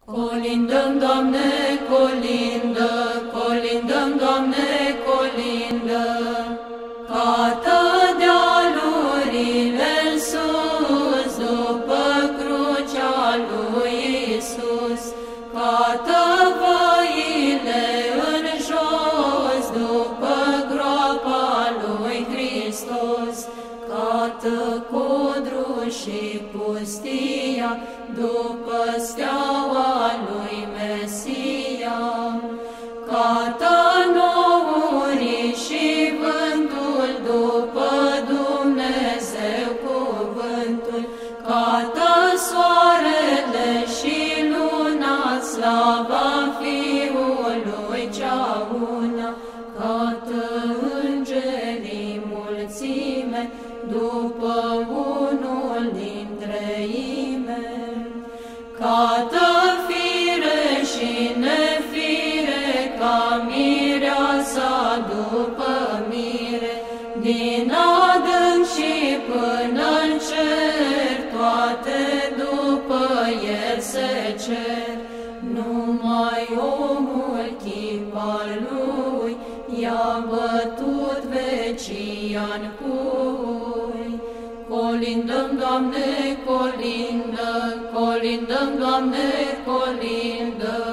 Colindăm, Doamne, colindă, colindăm, Doamne, colindă, cată dealurile sus, după crucea lui Iisus, cată văile în jos, după groapa lui Hristos, cată codru și pustia, după steaua lui Mesia, cată nourii și vântul, după Dumnezeu cuvântul, cată soarele și luna, slava Fiului cea una, cată îngerii mulțime, după unul din treime, cată fire și nefire, ca mireasa după mire, din adânc și până-n cer, toate după el se cer. Numai omul chip al lui i-a bătut vecia-n cui. Colindăm, Doamne, colindă, colindăm, Doamne, colindă.